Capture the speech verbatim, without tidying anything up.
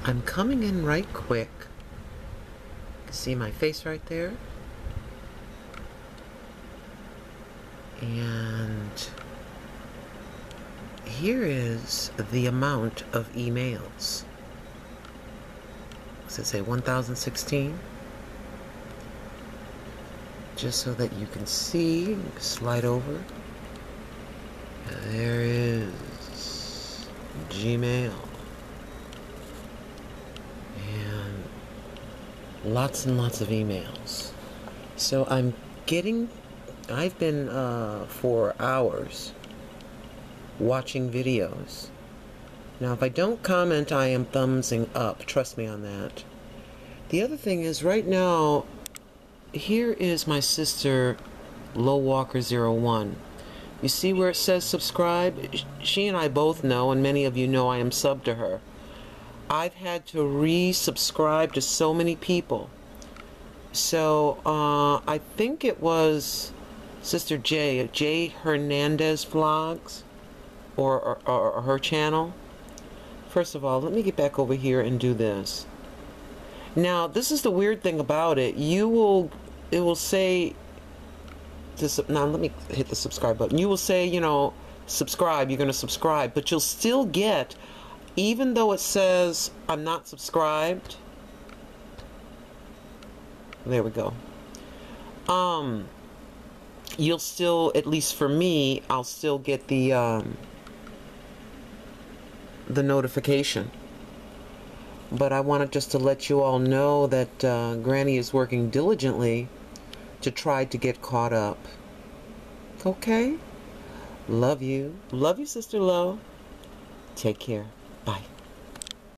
I'm coming in right quick. You can see my face right there. And here is the amount of emails. Does it say one thousand sixteen? Just so that you can see, slide over. There is Gmail. And lots and lots of emails. So I'm getting, I've been uh, for hours watching videos. Now if I don't comment, I am thumbsing up. Trust me on that. The other thing is right now, here is my sister Low Walker zero one. You see where it says subscribe? She and I both know, and many of you know, I am sub to her. I've had to resubscribe to so many people. So uh, I think it was Sister J, J Hernandez Vlogs, or, or, or her channel. First of all, let me get back over here and do this. Now, this is the weird thing about it. You will, it will say, to, now let me hit the subscribe button. You will say, you know, subscribe, you're going to subscribe, but you'll still get, even though it says I'm not subscribed, there we go. Um, you'll still, at least for me, I'll still get the, um, the notification. But I wanted just to let you all know that uh, Granny is working diligently to try to get caught up. Okay? Love you. Love you, Sister Lo. Take care. Bye.